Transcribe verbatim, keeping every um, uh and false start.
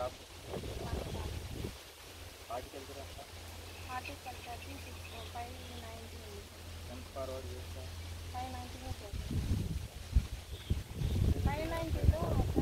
shop horticulture అంతా హార్టికల్చర్కి six five ninety ఎంత ఫార్వర్డ్ చేస్తా ఫైవ్ నైంటీలో ఫైవ్ నైంటీలో